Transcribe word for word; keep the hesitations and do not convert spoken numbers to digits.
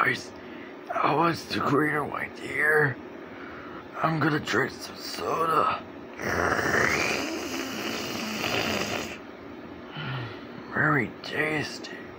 guys, how was the green or white here? I'm gonna drink some soda. Very tasty.